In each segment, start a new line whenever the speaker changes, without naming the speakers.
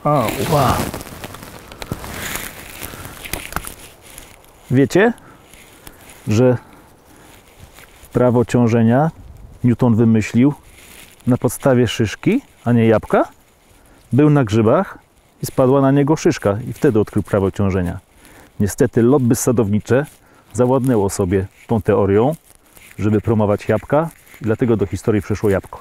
Ała. Wiecie, że prawo ciążenia Newton wymyślił na podstawie szyszki, a nie jabłka? Był na grzybach i spadła na niego szyszka i wtedy odkrył prawo ciążenia. Niestety lobby sadownicze zawładnęło sobie tą teorią, żeby promować jabłka i dlatego do historii przeszło jabłko.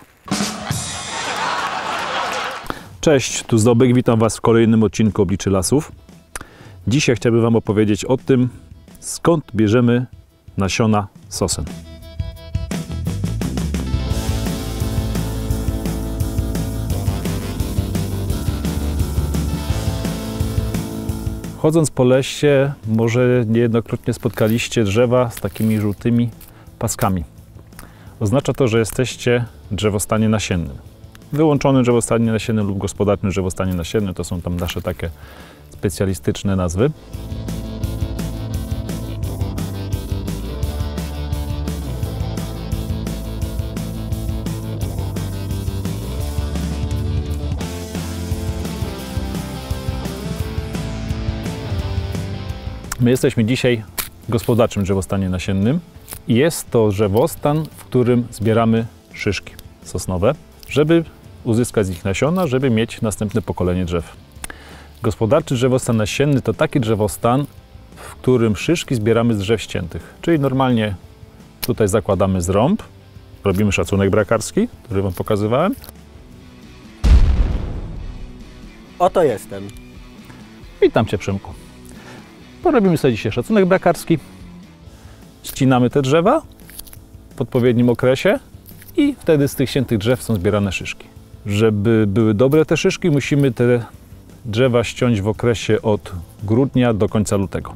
Cześć, tu Zdobek, witam Was w kolejnym odcinku Obliczy Lasów. Dzisiaj chciałbym Wam opowiedzieć o tym, skąd bierzemy nasiona sosen. Chodząc po lesie, może niejednokrotnie spotkaliście drzewa z takimi żółtymi paskami. Oznacza to, że jesteście w drzewostanie nasiennym. Wyłączonym drzewostanie nasiennym lub gospodarczym drzewostanie nasiennym, to są tam nasze takie specjalistyczne nazwy. My jesteśmy dzisiaj w gospodarczym drzewostanie nasiennym i jest to drzewostan, w którym zbieramy szyszki sosnowe, żeby uzyskać z nich nasiona, żeby mieć następne pokolenie drzew. Gospodarczy drzewostan nasienny to taki drzewostan, w którym szyszki zbieramy z drzew ściętych. Czyli normalnie tutaj zakładamy zrąb, robimy szacunek brakarski, który Wam pokazywałem.
Oto jestem.
Witam Cię, Przemku. Porobimy sobie dzisiaj szacunek brakarski. Ścinamy te drzewa w odpowiednim okresie i wtedy z tych ściętych drzew są zbierane szyszki. Żeby były dobre te szyszki, musimy te drzewa ściąć w okresie od grudnia do końca lutego.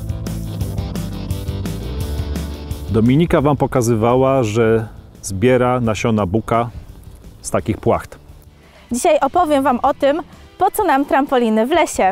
Dominika Wam pokazywała, że zbiera nasiona buka z takich płacht.
Dzisiaj opowiem Wam o tym, po co nam trampoliny w lesie.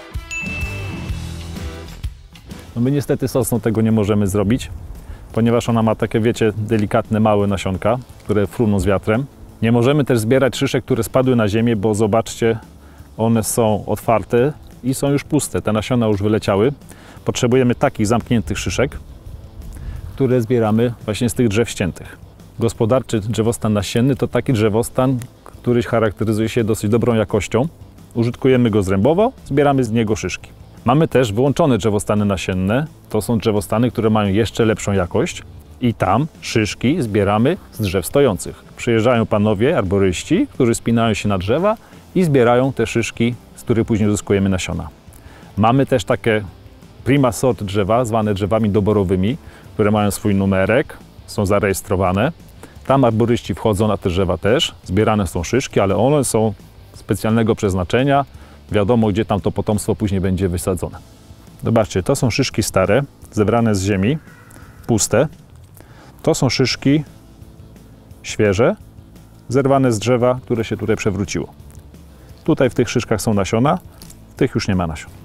No my niestety sosną tego nie możemy zrobić, ponieważ ona ma takie, wiecie, delikatne, małe nasionka, które fruną z wiatrem. Nie możemy też zbierać szyszek, które spadły na ziemię, bo zobaczcie, one są otwarte i są już puste. Te nasiona już wyleciały. Potrzebujemy takich zamkniętych szyszek, które zbieramy właśnie z tych drzew ściętych. Gospodarczy drzewostan nasienny to taki drzewostan, który charakteryzuje się dosyć dobrą jakością. Użytkujemy go zrębowo, zbieramy z niego szyszki. Mamy też wyłączone drzewostany nasienne. To są drzewostany, które mają jeszcze lepszą jakość i tam szyszki zbieramy z drzew stojących. Przyjeżdżają panowie arboryści, którzy spinają się na drzewa i zbierają te szyszki, z których później uzyskujemy nasiona. Mamy też takie prima sort drzewa, zwane drzewami doborowymi, które mają swój numerek, są zarejestrowane. Tam arboryści wchodzą na te drzewa też, zbierane są szyszki, ale one są specjalnego przeznaczenia. Wiadomo, gdzie tam to potomstwo później będzie wysadzone. Zobaczcie, to są szyszki stare, zebrane z ziemi, puste. To są szyszki świeże, zerwane z drzewa, które się tutaj przewróciło. Tutaj w tych szyszkach są nasiona, w tych już nie ma nasion.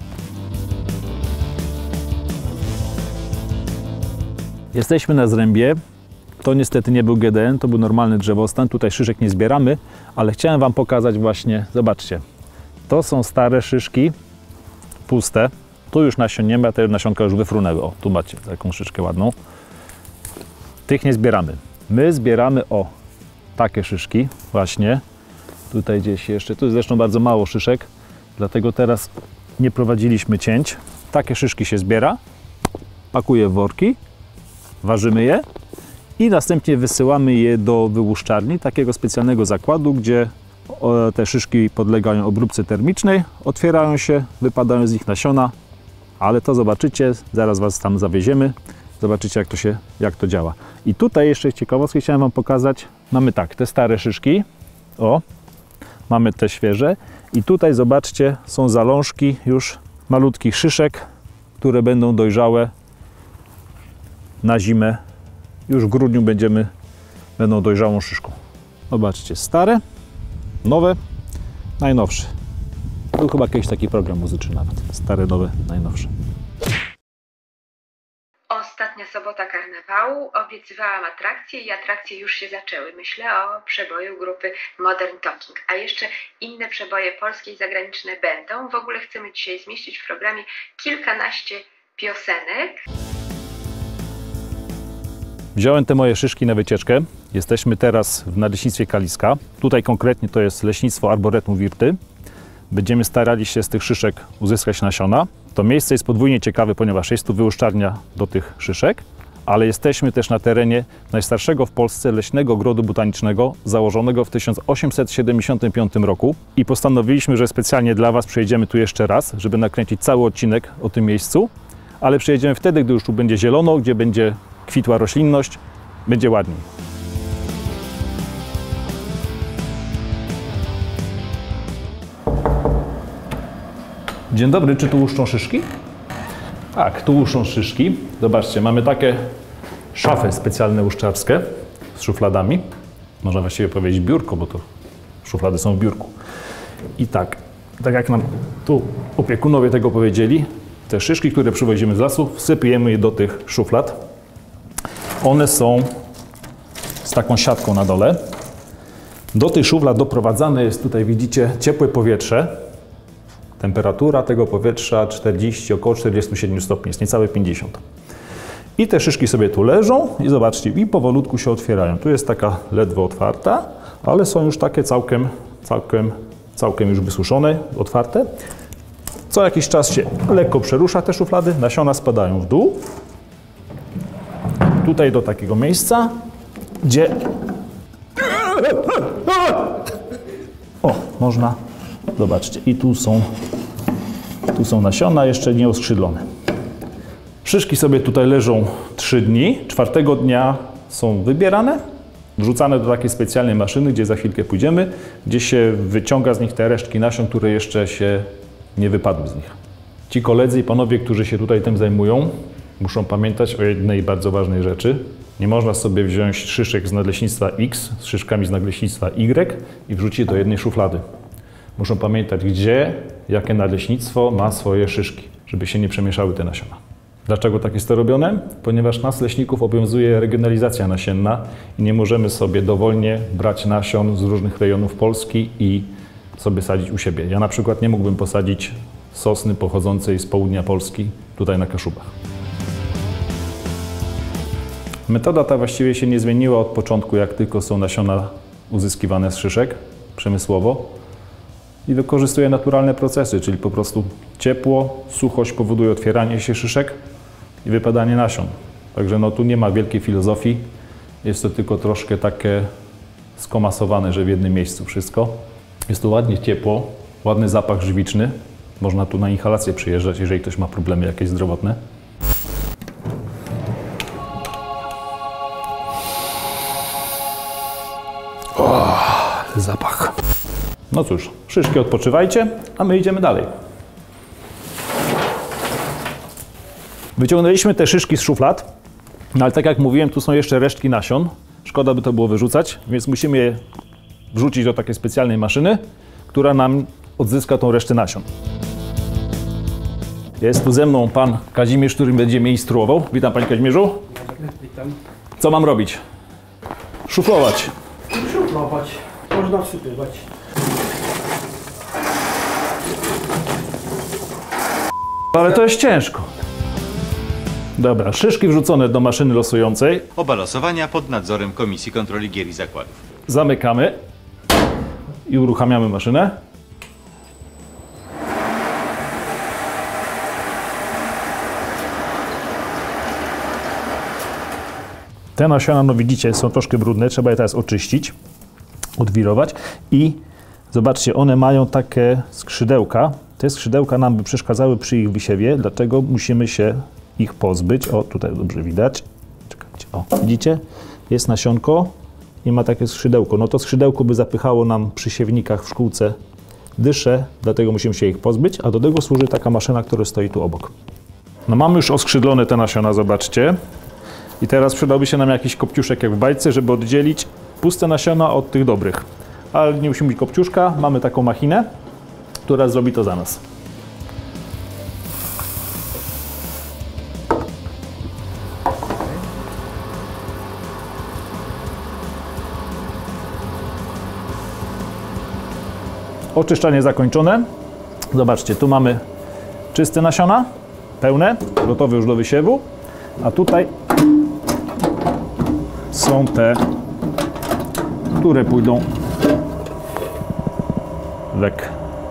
Jesteśmy na zrębie. To niestety nie był GDN, to był normalny drzewostan. Tutaj szyszek nie zbieramy, ale chciałem Wam pokazać właśnie, zobaczcie. To są stare szyszki, puste. Tu już nasion nie ma, te nasionka już wyfrunęły. O, tu macie taką szyszkę ładną. Tych nie zbieramy. My zbieramy, o, takie szyszki właśnie. Tutaj gdzieś jeszcze, tu jest zresztą bardzo mało szyszek, dlatego teraz nie prowadziliśmy cięć. Takie szyszki się zbiera, pakuje w worki, ważymy je i następnie wysyłamy je do wyłuszczarni, takiego specjalnego zakładu, gdzie te szyszki podlegają obróbce termicznej, otwierają się, wypadają z nich nasiona, ale to zobaczycie, zaraz Was tam zawieziemy, zobaczycie jak to działa. I tutaj jeszcze ciekawostkę chciałem Wam pokazać. Mamy tak, te stare szyszki, o, mamy te świeże i tutaj zobaczcie, są zalążki już malutkich szyszek, które będą dojrzałe na zimę. Już w grudniu będą dojrzałą szyszką. Zobaczcie, stare, nowe, najnowsze. Był chyba kiedyś taki program muzyczny nawet. Stare, nowe, najnowsze.
Ostatnia sobota karnawału, obiecywałam atrakcje i atrakcje już się zaczęły. Myślę o przeboju grupy Modern Talking, a jeszcze inne przeboje polskie i zagraniczne będą. W ogóle chcemy dzisiaj zmieścić w programie kilkanaście piosenek.
Wziąłem te moje szyszki na wycieczkę. Jesteśmy teraz w Nadleśnictwie Kaliska. Tutaj konkretnie to jest Leśnictwo Arboretum Wirty. Będziemy starali się z tych szyszek uzyskać nasiona. To miejsce jest podwójnie ciekawe, ponieważ jest tu wyłuszczalnia do tych szyszek, ale jesteśmy też na terenie najstarszego w Polsce leśnego ogrodu botanicznego, założonego w 1875 roku. I postanowiliśmy, że specjalnie dla Was przyjedziemy tu jeszcze raz, żeby nakręcić cały odcinek o tym miejscu, ale przyjedziemy wtedy, gdy już tu będzie zielono, gdzie będzie kwitła roślinność, będzie ładniej. Dzień dobry, czy tu łuszczą szyszki? Tak, tu łuszczą szyszki. Zobaczcie, mamy takie szafy specjalne łuszczarskie z szufladami. Można właściwie powiedzieć biurko, bo to szuflady są w biurku. I tak jak nam tu opiekunowie tego powiedzieli, te szyszki, które przywozimy z lasu, wsypujemy je do tych szuflad. One są z taką siatką na dole. Do tych szuflad doprowadzane jest, tutaj widzicie, ciepłe powietrze. Temperatura tego powietrza około 47 stopni, jest niecałe 50. I te szyszki sobie tu leżą i zobaczcie, i powolutku się otwierają. Tu jest taka ledwo otwarta, ale są już takie całkiem już wysuszone, otwarte. Co jakiś czas się lekko przerusza te szuflady, nasiona spadają w dół. Tutaj do takiego miejsca, gdzie... O, można... Zobaczcie, i tu są nasiona, jeszcze nie oskrzydlone. Szyszki sobie tutaj leżą 3 dni. 4. dnia są wybierane, wrzucane do takiej specjalnej maszyny, gdzie za chwilkę pójdziemy, gdzie się wyciąga z nich te resztki nasion, które jeszcze się nie wypadły z nich. Ci koledzy i panowie, którzy się tutaj tym zajmują, muszą pamiętać o jednej bardzo ważnej rzeczy. Nie można sobie wziąć szyszek z nadleśnictwa X z szyszkami z nadleśnictwa Y i wrzucić do jednej szuflady. Muszą pamiętać, gdzie, jakie nadleśnictwo ma swoje szyszki, żeby się nie przemieszały te nasiona. Dlaczego tak jest to robione? Ponieważ nas, leśników, obowiązuje regionalizacja nasienna i nie możemy sobie dowolnie brać nasion z różnych rejonów Polski i sobie sadzić u siebie. Ja na przykład nie mógłbym posadzić sosny pochodzącej z południa Polski tutaj na Kaszubach. Metoda ta właściwie się nie zmieniła od początku, jak tylko są nasiona uzyskiwane z szyszek przemysłowo. I wykorzystuje naturalne procesy, czyli po prostu ciepło, suchość powoduje otwieranie się szyszek i wypadanie nasion. Także no, tu nie ma wielkiej filozofii, jest to tylko troszkę takie skomasowane, że w jednym miejscu wszystko. Jest tu ładnie ciepło, ładny zapach żywiczny. Można tu na inhalację przyjeżdżać, jeżeli ktoś ma problemy jakieś zdrowotne. O, zapach. No cóż, szyszki odpoczywajcie, a my idziemy dalej. Wyciągnęliśmy te szyszki z szuflad, no ale tak jak mówiłem, tu są jeszcze resztki nasion. Szkoda by to było wyrzucać, więc musimy je wrzucić do takiej specjalnej maszyny, która nam odzyska tą resztę nasion. Jest tu ze mną pan Kazimierz, który będzie mnie instruował. Witam, panie Kazimierzu.
Witam.
Co mam robić? Szuflować.
Szuflować. Można wsypywać.
Ale to jest ciężko. Dobra, szyszki wrzucone do maszyny losującej.
Oba losowania pod nadzorem Komisji Kontroli Gier i Zakładów.
Zamykamy i uruchamiamy maszynę. Te nasiona, no widzicie, są troszkę brudne, trzeba je teraz oczyścić, odwirować i zobaczcie, one mają takie skrzydełka. Te skrzydełka nam by przeszkadzały przy ich wysiewie, dlatego musimy się ich pozbyć. O, tutaj dobrze widać. Czekajcie, o, widzicie? Jest nasionko i ma takie skrzydełko. No to skrzydełko by zapychało nam przy siewnikach w szkółce dyszę, dlatego musimy się ich pozbyć, a do tego służy taka maszyna, która stoi tu obok. No mamy już oskrzydlone te nasiona, zobaczcie. I teraz przydałby się nam jakiś kopciuszek jak w bajce, żeby oddzielić puste nasiona od tych dobrych. Ale nie musimy mieć kopciuszka, mamy taką machinę, która zrobi to za nas. Oczyszczanie zakończone. Zobaczcie, tu mamy czyste nasiona, pełne, gotowe już do wysiewu, a tutaj są te, które pójdą lek.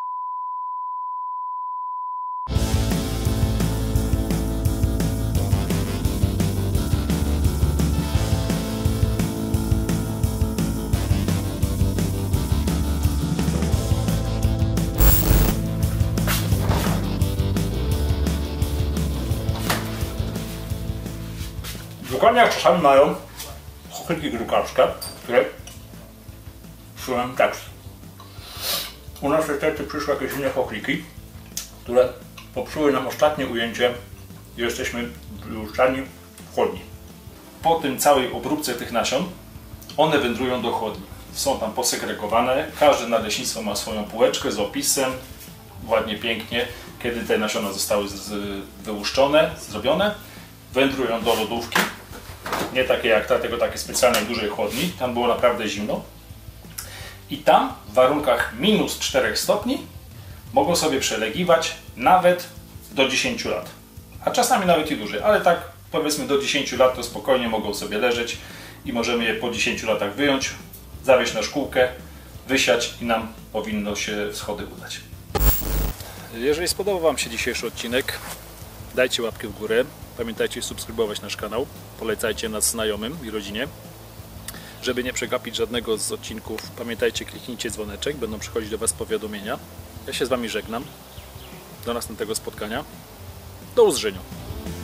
Dokładnie jak czasami mają chochliki drukarskie, które czułem tekst. U nas niestety przyszły jakieś inne chochliki, które popsuły nam ostatnie ujęcie i jesteśmy wyłuszczani w chłodni.
Po tym całej obróbce tych nasion, one wędrują do chłodni. Są tam posegregowane, każde nadleśnictwo ma swoją półeczkę z opisem, ładnie, pięknie, kiedy te nasiona zostały wyłuszczone, zrobione. Wędrują do lodówki, nie takie jak ta, tylko takie specjalnej dużej chłodni, tam było naprawdę zimno. I tam w warunkach minus 4 stopni mogą sobie przelegiwać nawet do 10 lat. A czasami nawet i dłużej, ale tak powiedzmy do 10 lat to spokojnie mogą sobie leżeć i możemy je po 10 latach wyjąć, zawieźć na szkółkę, wysiać i nam powinno się wschody udać. Jeżeli spodobał Wam się dzisiejszy odcinek, dajcie łapkę w górę, pamiętajcie subskrybować nasz kanał, polecajcie nas znajomym i rodzinie. Żeby nie przegapić żadnego z odcinków, pamiętajcie, kliknijcie dzwoneczek, będą przychodzić do Was powiadomienia. Ja się z Wami żegnam, do następnego spotkania, do usłyszenia.